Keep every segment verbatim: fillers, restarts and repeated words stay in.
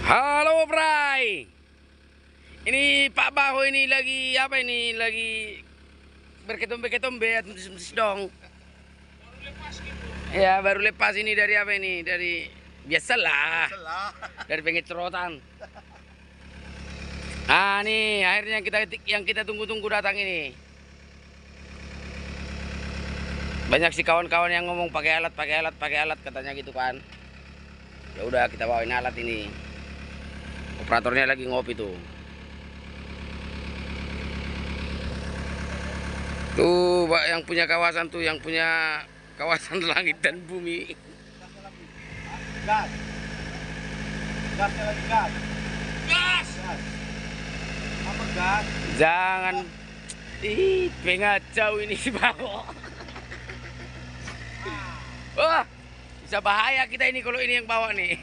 Halo Bray, ini Pak Baho ini lagi apa ini lagi berketombe-ketombe atau dong. Baru lepas gitu. Ya baru lepas ini dari apa ini dari biasalah dari pengecerotan. Ah nih akhirnya kita yang kita tunggu-tunggu datang ini. Banyak sih kawan-kawan yang ngomong pakai alat, pakai alat, pakai alat katanya gitu kan. Ya udah kita bawain alat ini. Operatornya lagi ngopi tuh. Tuh Pak yang punya kawasan tuh, yang punya kawasan langit dan bumi. Gas. Gasnya lagi gas. Gas. Gas. Apa gas? Jangan. Ih, pengacau ini si Baho. Wah, bisa bahaya kita ini kalau ini yang bawa nih.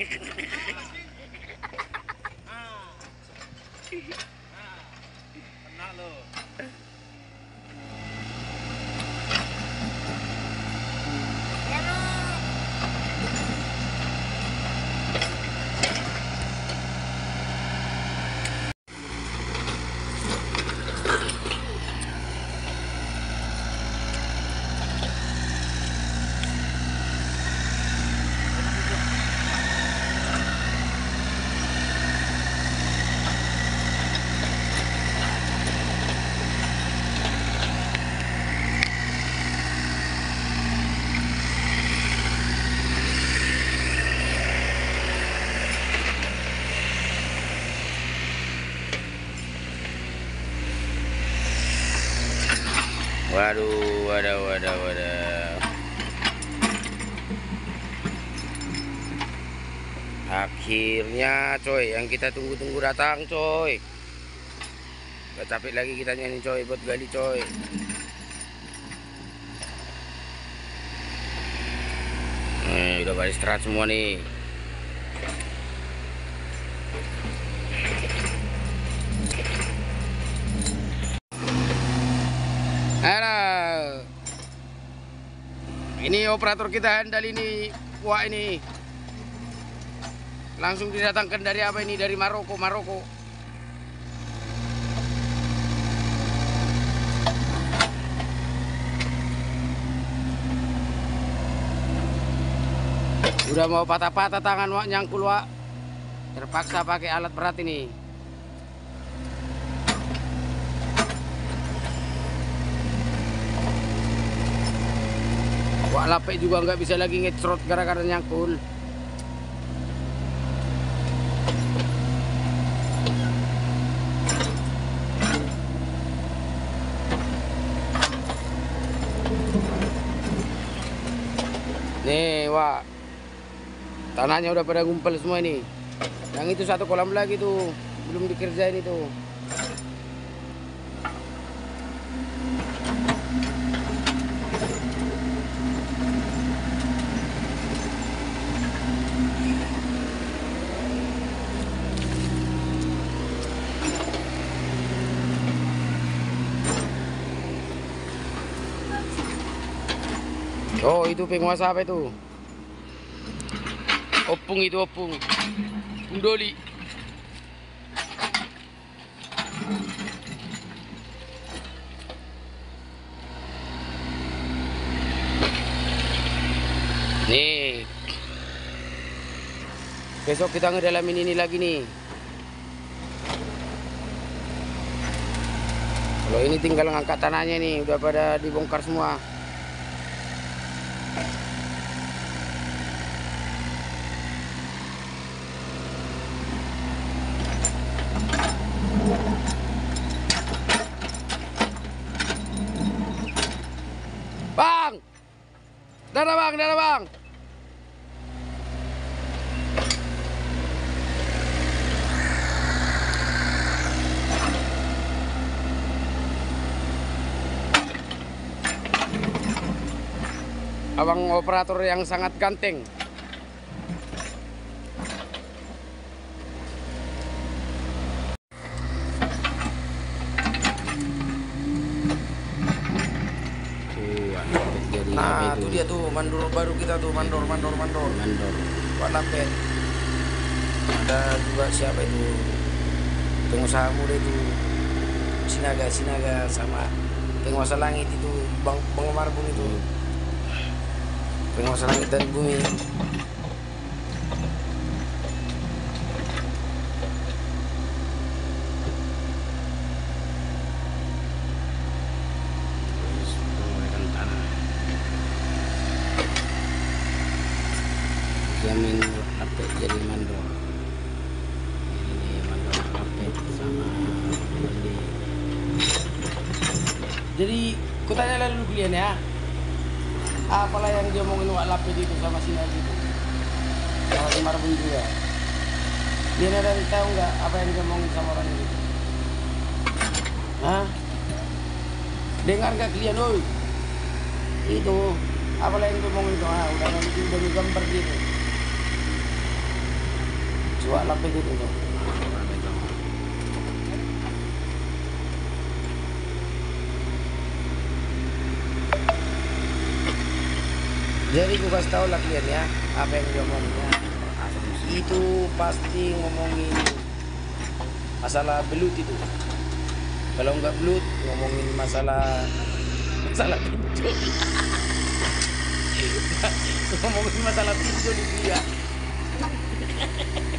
Kena lo. Waduh, waduh, waduh, waduh. Akhirnya coy, yang kita tunggu-tunggu datang coy. Gak capek lagi kita nyanyi coy, buat gali coy. Nih, udah pada istirahat semua nih. Halo. Ini operator kita handal ini, wah ini. Langsung didatangkan dari apa ini? Dari Maroko, Maroko. Udah mau patah-patah tangan wak nyangkul wak. Terpaksa pakai alat berat ini. Wak lapek juga nggak bisa lagi ngecrot gara-gara nyangkul. Nih wak, tanahnya udah pada ngumpul semua ini. Yang itu satu kolam lagi tuh belum dikerjain itu. Oh itu penguasa apa itu? Opung itu opung. Undoli. Nih. Besok kita ngedalamin ini lagi nih. Kalau ini tinggal ngangkat tanahnya nih, udah pada dibongkar semua. Bang, dana bang, dana bang. Abang operator yang sangat ganteng. Nah, itu dia tuh mandor baru kita tuh, mandor, mandor, mandor. Mandor. Buat lapet. Ada juga siapa itu pengusaha muda itu, Sinaga Sinaga sama penguasa langit itu, Bang Bang Marbun itu, penguasa langit dan bumi. Terus penggorekan tanah, jamin apek jadi mandor. Ini mandor apek sama beli. Jadi kutanya lalu kalian ya, apalah yang dia omongin Wak Lapid itu sama si Nabi itu, sama si Marbun juga. Dia ada yang tahu nggak apa yang dia omongin sama orang itu? Hah? Dengar nggak kalian, oi? Itu apalah yang dia omongin itu? Ah, udah nanti udah gambar gitu. Si Wak Lapid itu tuh. Jadi gue kasih tau lah kalian ya, apa yang dia ngomongnya itu pasti ngomongin masalah belut itu. Kalau nggak belut ngomongin masalah masalah pinjol. Ngomongin masalah pinjol itu ya.